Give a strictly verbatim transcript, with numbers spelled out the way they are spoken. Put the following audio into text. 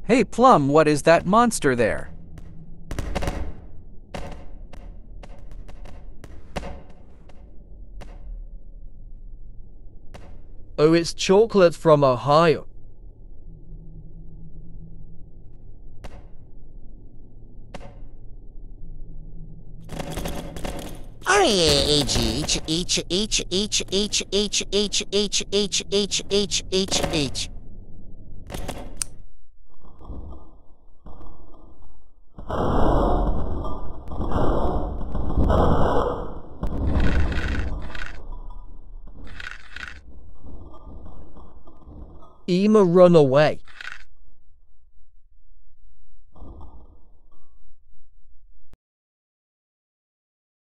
Hey, Plum, what is that monster there? Oh, it's chocolate from Ohio. R A H H H H H H H H H H H H H H. Ema, run away.